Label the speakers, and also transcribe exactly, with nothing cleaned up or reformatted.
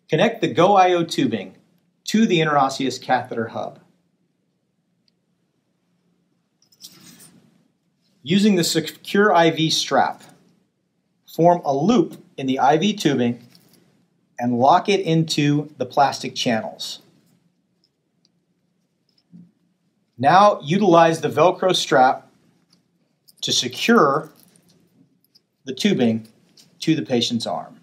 Speaker 1: Connect the Go I O tubing to the interosseous catheter hub. Using the secure I V strap, form a loop in the I V tubing and lock it into the plastic channels. Now utilize the Velcro strap to secure the tubing to the patient's arm.